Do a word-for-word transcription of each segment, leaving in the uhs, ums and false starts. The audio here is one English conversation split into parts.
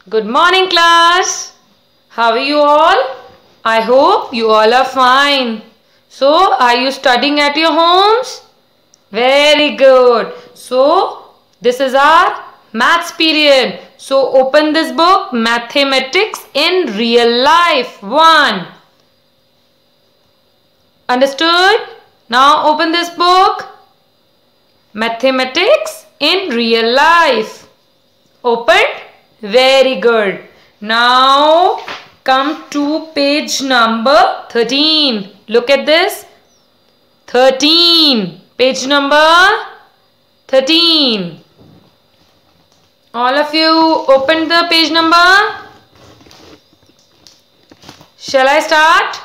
Good morning, class. How are you all? I hope you all are fine. So, are you studying at your homes? Very good. So, this is our maths period. So, open this book, Mathematics in Real Life one. Understood? Now, open this book, Mathematics in Real Life. Opened? Very good. Now come to page number thirteen. Look at this. thirteen. Page number thirteen. All of you open the page number. Shall I start?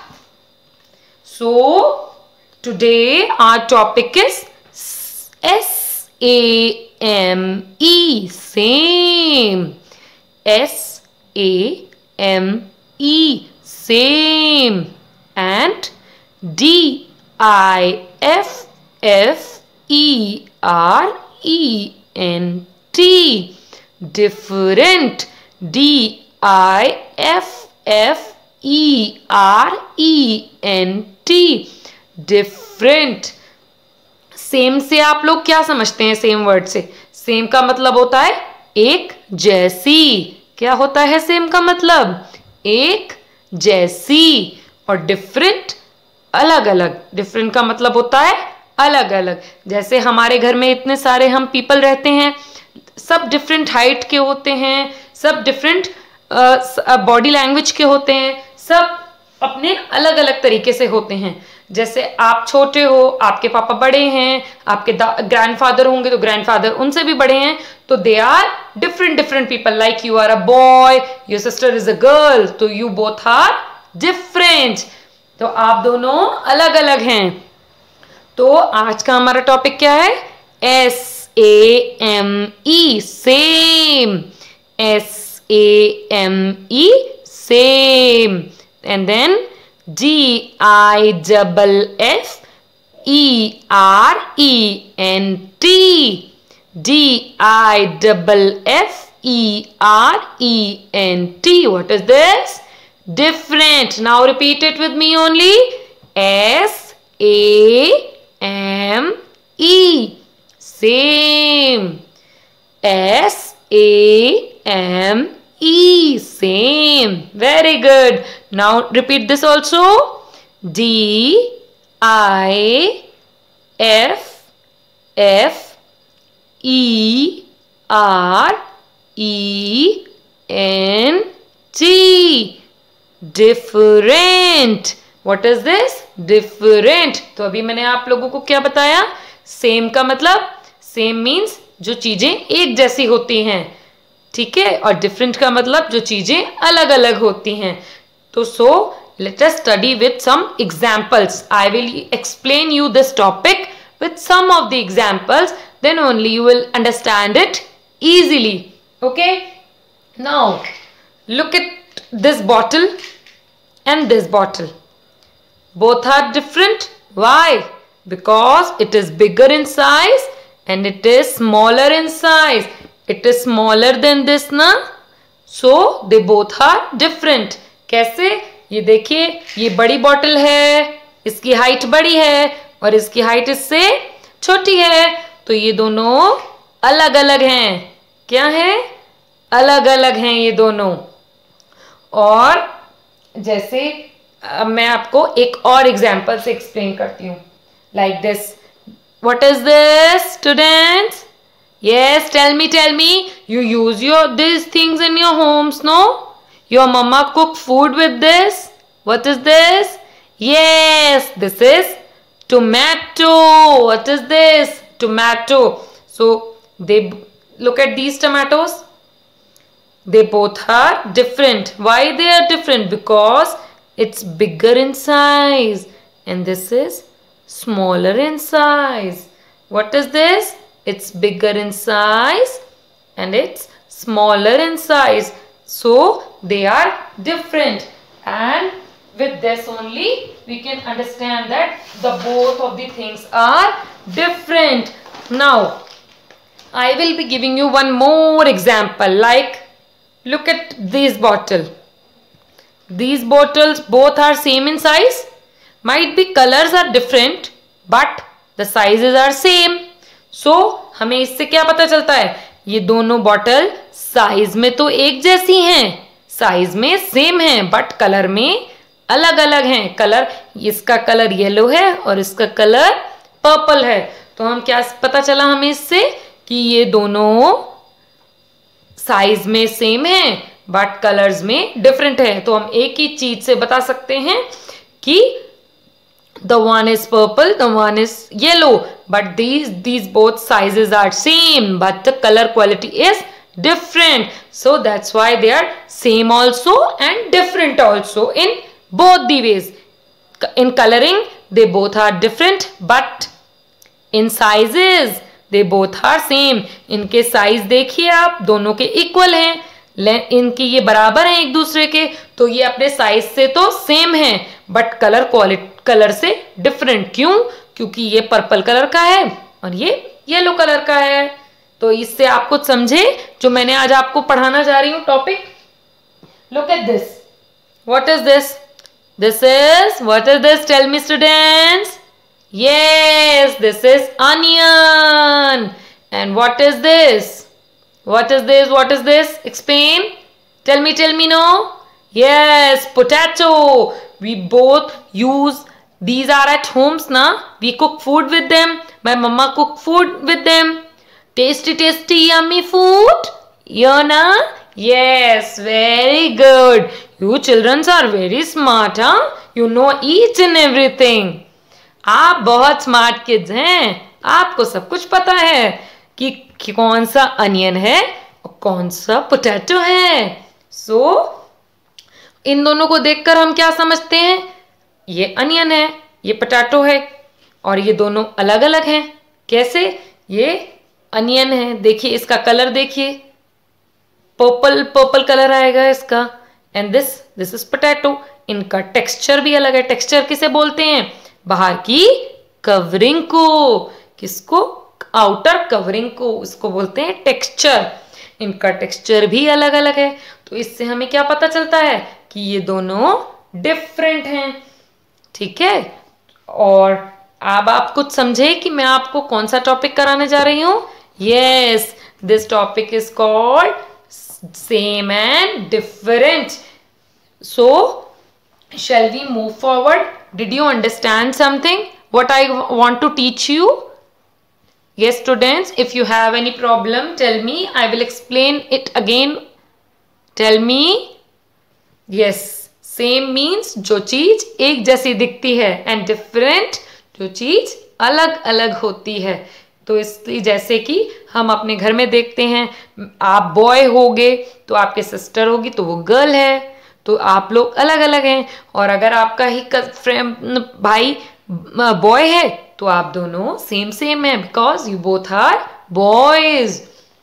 So today our topic is S A M E. Same. S A M E, same, and D I F F E R E N T, different. D I F F E R E N T, different. Same से आप लोग क्या समझते हैं? Same word से same का मतलब होता है एक जैसी. क्या होता है सेम का मतलब? एक जैसी. और डिफरेंट अलग अलग. डिफरेंट का मतलब होता है अलग अलग. जैसे हमारे घर में इतने सारे हम पीपल रहते हैं, सब डिफरेंट हाइट के होते हैं, सब डिफरेंट बॉडी लैंग्वेज के होते हैं, सब अपने अलग अलग तरीके से होते हैं. जैसे आप छोटे हो, आपके पापा बड़े हैं, आपके ग्रैंडफादर होंगे तो ग्रैंडफादर उनसे भी बड़े हैं, तो they are different different people. Like you are a boy, your sister is a girl, तो यू बोथ आर डिफरेंट. तो आप दोनों अलग अलग हैं. तो आज का हमारा टॉपिक क्या है? S A M E, same. S A M E, same. And then D I double F E R E N T. D I double F E R E N T. What is this? Different. Now repeat it with me only. S A M E. Same. S A M E. Same. Very good. Now repeat this also. D I F F E R E N T. Different. What is this? Different. तो अभी मैंने आप लोगों को क्या बताया? Same का मतलब, सेम मीन्स जो चीजें एक जैसी होती हैं, ठीक है. और डिफरेंट का मतलब जो चीजें अलग अलग होती हैं. तो सो let us study with some examples. I will explain you this topic with some of the examples, then only you will understand it easily. Okay? Now, look at this bottle and this bottle. Both are different. Why? Because it is bigger in size and it is smaller in size. It is smaller than this, na? So, they both are different. कैसे? ये देखिए, ये बड़ी bottle है, इसकी height बड़ी है और इसकी हाइट इससे छोटी है, तो ये दोनों अलग अलग हैं. क्या है? अलग अलग हैं ये दोनों. और जैसे अब मैं आपको एक और एग्जांपल से एक्सप्लेन करती हूँ. Like this. What is this students? Yes, tell me tell me. You use your this things in your homes, no? Your mama cook food with this. What is this? Yes, this is tomato. What is this? Tomato. So they look at these tomatoes. They both are different. Why they are different? Because it's bigger in size and this is smaller in size. What is this? It's bigger in size and it's smaller in size. So they are different, and with this only we can understand that the both of the things are different. Now I will be giving you one more example. Like Look at these bottle. These bottles both are same in size. Might be colors are different, but the sizes are same. So हमें इससे क्या पता चलता है? ये दोनों bottle size में तो एक जैसी हैं, साइज में सेम हैं, बट कलर में अलग अलग हैं. कलर, इसका कलर येलो है और इसका कलर पर्पल है. तो हम क्या पता चला हमें इससे कि ये दोनों साइज में सेम हैं बट कलर्स में डिफरेंट है. तो हम एक ही चीज से बता सकते हैं कि the one is purple, the one is yellow, but these these both sizes are same, but the color quality is different. So that's why they are same also and different also in both the ways. In coloring they both are different, but in sizes they both are same. इनके size देखिए आप, दोनों के equal हैं, इनकी ये बराबर हैं एक दूसरे के, तो ये अपने साइज से तो सेम है बट कलर क्वालिटी कलर से डिफरेंट. क्यों? क्योंकि ये पर्पल कलर का है और ये येलो कलर का है. तो इससे आप कुछ समझे जो मैंने आज आपको पढ़ाना जा रही हूं topic. Look at this. What is this? This is, what is this? Tell me students. Yes, this is onion. And what is this? What is this? What is this? Explain. Tell me, tell me, no? Yes, potato. We both use, these are at homes, na? We cook food with them. My mama cook food with them. Tasty, tasty, yummy food. You know? Yes, very good. You children are very smart, huh? You know each and everything. आप बहुत smart kids हैं. आपको सब कुछ पता है कि, कि कौन सा अनियन है और कौन सा पोटैटो है. सो so, इन दोनों को देखकर हम क्या समझते हैं? ये अनियन है, ये पोटैटो है, और ये दोनों अलग अलग हैं. कैसे? ये अनियन है, देखिए इसका कलर देखिए, पर्पल पर्पल कलर आएगा इसका. And this this is potato. इनका टेक्सचर भी अलग है. टेक्सचर किसे बोलते हैं? बाहर की कवरिंग को. किसको? आउटर कवरिंग को, उसको बोलते हैं टेक्सचर. इनका टेक्सचर भी अलग अलग है. तो इससे हमें क्या पता चलता है कि ये दोनों डिफरेंट हैं. ठीक है. और अब आप कुछ समझे कि मैं आपको कौन सा टॉपिक कराने जा रही हूं? Yes, this topic is called same and different. So shall we move forward? Did you understand something what I want to teach you? Yes students, if you have any problem tell me, I will explain it again. Tell me. Yes, same means जो चीज एक जैसी दिखती है and different जो चीज अलग अलग होती है. तो इसलिए जैसे कि हम अपने घर में देखते हैं, आप बॉय होगे तो आपके सिस्टर होगी तो वो गर्ल है, तो आप लोग अलग अलग हैं. और अगर आपका ही भाई बॉय है तो आप दोनों सेम सेम हैं because you both are boys.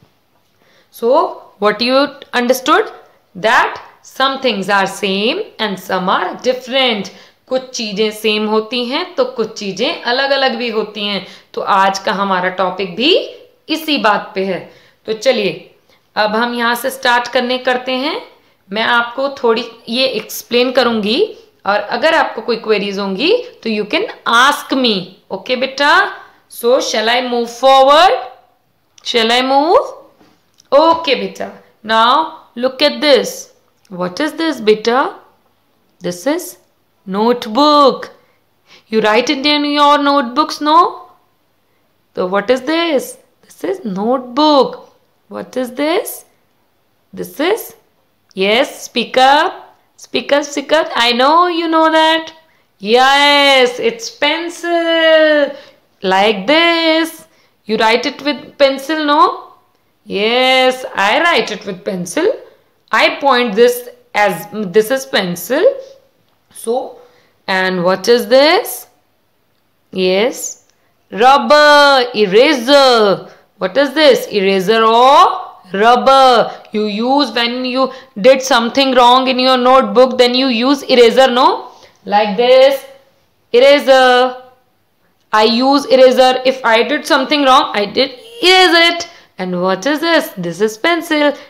So what you understood? That some things are same and some are different. कुछ चीजें सेम होती हैं तो कुछ चीजें अलग अलग भी होती हैं. तो आज का हमारा टॉपिक भी इसी बात पे है. तो चलिए अब हम यहाँ से स्टार्ट करने करते हैं. मैं आपको थोड़ी ये एक्सप्लेन करूंगी और अगर आपको कोई क्वेरीज होंगी तो you can ask me. Okay बेटा. So shall I move forward? Shall I move? Okay बेटा. Now look at this. What is this बेटा? This is notebook. You write it in your notebooks, no? So what is this? This is notebook. What is this? This is, yes, speak up. Speak up, speak up. I know you know that. Yes, it's pencil. Like this. You write it with pencil, no? Yes, I write it with pencil. I point this as, this is pencil. So, and what is this? Yes, rubber, eraser. What is this? Eraser or rubber? You use when you did something wrong in your notebook, then you use eraser, no? Like this, eraser. I use eraser. If I did something wrong, I did erase it. And what is this? This is pencil.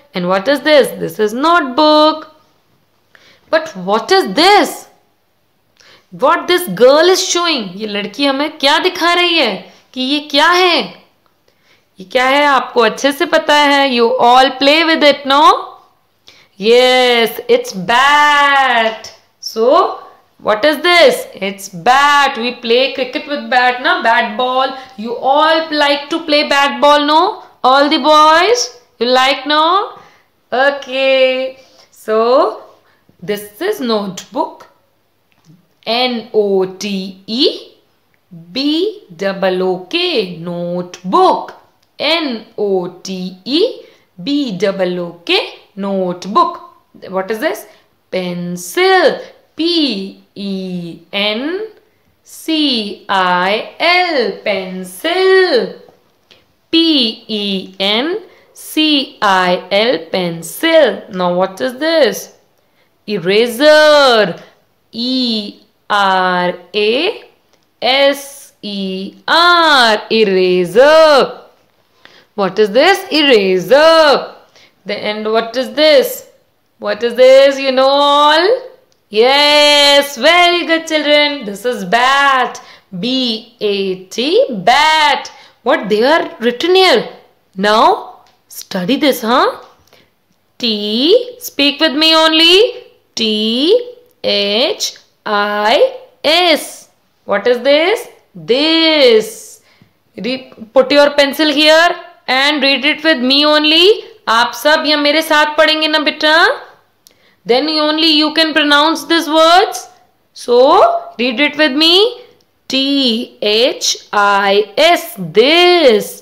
And what is this? This is notebook. But what is this? What this girl is showing? ये लड़की हमें क्या दिखा रही है कि ये क्या है? ये क्या है आपको अच्छे से पता है. You all play with it, no? Yes, it's bat. So what is this? It's bat. We play cricket with bat, na? Bat ball. You all like to play bat ball, no? All the boys? You like, no? Okay. So this is notebook. N O T E B O O K. Notebook. N O T E B O O K. Notebook. What is this? Pencil. P E N C I L. Pencil. P E N C I L. Pencil. Now what is this? Eraser. E R A S E R. Eraser. What is this? Eraser. Then what is this? What is this? You know all? Yes, very good children. This is bat. B A T. Bat. What they are written here? Now study this, huh? T. Speak with me only. T H I S. What is this? This. Put your pencil here and read it with me only. आप सब ये मेरे साथ पढ़ेंगे ना बेटा? Then only you can pronounce these words. So read it with me. T H I S. This.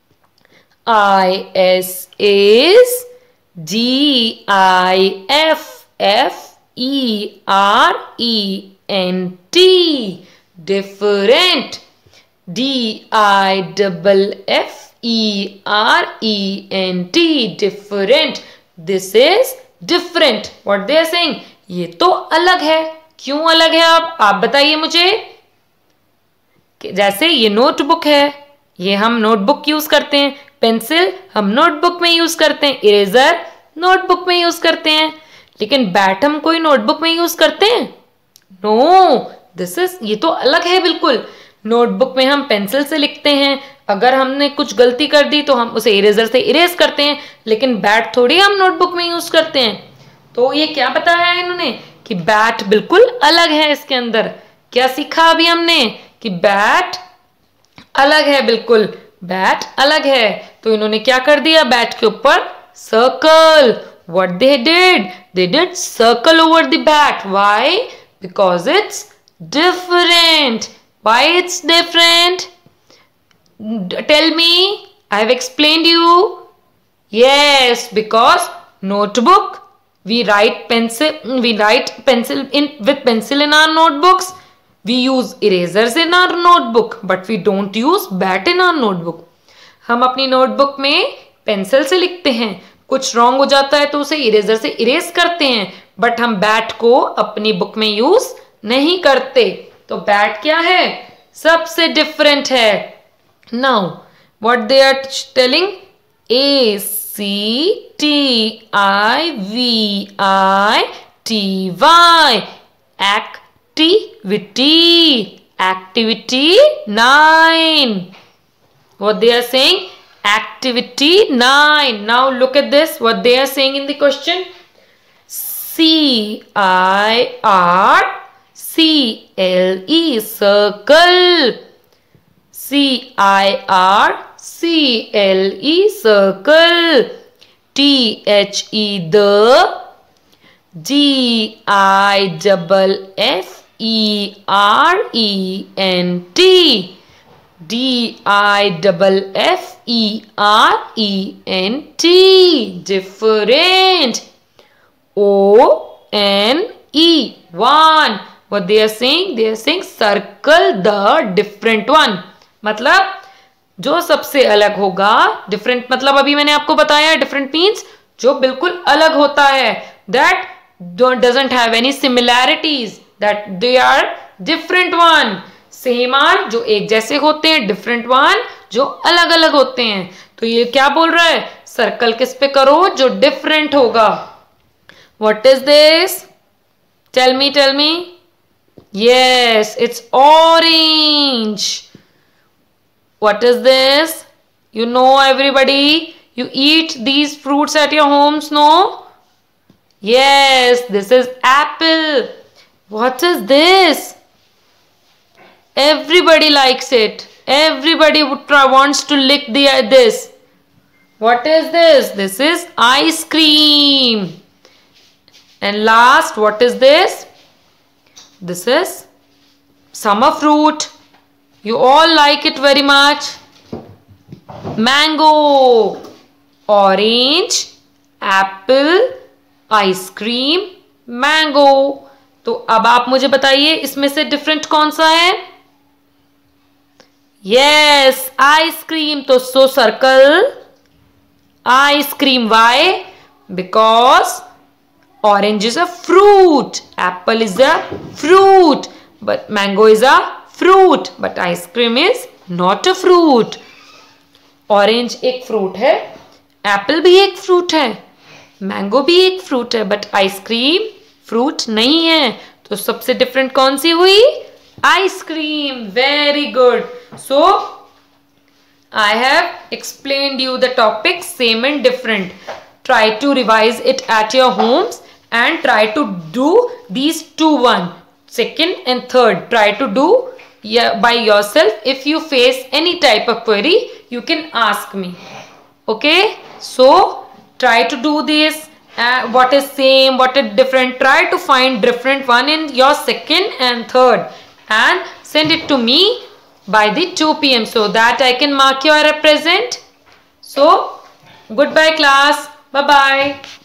I S is D I F F E R E N T. Different. D I double F E R E N T. Different. This is different. What they are saying? ये तो अलग है. क्यों अलग है? आप आप बताइए मुझे. जैसे ये नोटबुक है, ये हम नोटबुक यूज करते हैं. पेंसिल हम नोटबुक में यूज करते हैं. इरेजर नोटबुक में यूज करते हैं. लेकिन बैट हम कोई नोटबुक में यूज करते हैं? नो. दिस इज ये तो अलग है बिल्कुल. नोटबुक में हम पेंसिल से लिखते हैं. अगर हमने कुछ गलती कर दी तो हम उसे इरेजर से इरेज करते हैं. लेकिन बैट थोड़ी हम नोटबुक में यूज करते हैं. तो ये क्या बताया है इन्होंने कि बैट बिल्कुल अलग है. इसके अंदर क्या सीखा अभी हमने कि बैट अलग है. बिल्कुल बैट अलग है. तो इन्होंने क्या कर दिया? बैट के ऊपर circle. What they did? They did circle over the bat. Why? Because it's different. Why it's different? Tell me. I have explained you. Yes, because notebook we write pencil. We write pencil in with pencil in our notebooks. We use erasers in our notebook, but we don't use bat in our notebook. हम अपनी notebook में pencil से लिखते हैं. कुछ wrong हो जाता है तो उसे इरेजर से इरेज करते हैं. बट हम बैट को अपनी बुक में यूज नहीं करते. तो बैट क्या है? सबसे डिफरेंट है. Now, what they are telling? A C T I V I T Y. Activity. Activity nine. What they are saying? Activity nine. Now look at this. What they are saying in the question? C I R C L E. Circle. C I R C L E. Circle. T H E. The. G I double F E R E N T. D I double F E R E N T. Different. O N E. One. What they are saying? They are saying circle the different one. मतलब जो सबसे अलग होगा. Different मतलब अभी मैंने आपको बताया. डिफरेंट मीन्स जो बिल्कुल अलग होता है. That doesn't have any similarities. That they are different one. Same are जो एक जैसे होते हैं. डिफरेंट वन जो अलग अलग होते हैं. तो ये क्या बोल रहा है? सर्कल किस पे करो? जो डिफरेंट होगा. What is this? Tell me, tell me. Yes, it's orange. What is this? You know, everybody, you eat these fruits at your homes, no? Yes, this is apple. What is this? Everybody likes it. Everybody would try, wants to lick the this. What is this? This is ice cream. And last, what is this? This is summer fruit. You all like it very much. Mango, orange, apple, ice cream, mango. तो अब आप मुझे बताइए इसमें से different कौन सा है? Yes, ice cream. तो so circle ice cream. Why? Because orange is a fruit, apple is a fruit, but mango is a fruit, but ice cream is not a fruit. Orange एक fruit है, apple भी एक fruit है, mango भी एक fruit है, but ice cream fruit नहीं है. तो सबसे different कौन सी हुई? Ice cream. Very good. So I have explained you the topic same and different. Try to revise it at your homes and try to do these two one, second and third. Try to do yeah, by yourself. If you face any type of query, you can ask me. Okay, so try to do this. Uh, what is same, what is different. Try to find different one in your second and third and send it to me by the two P M so that I can mark your present. So goodbye class. Bye bye.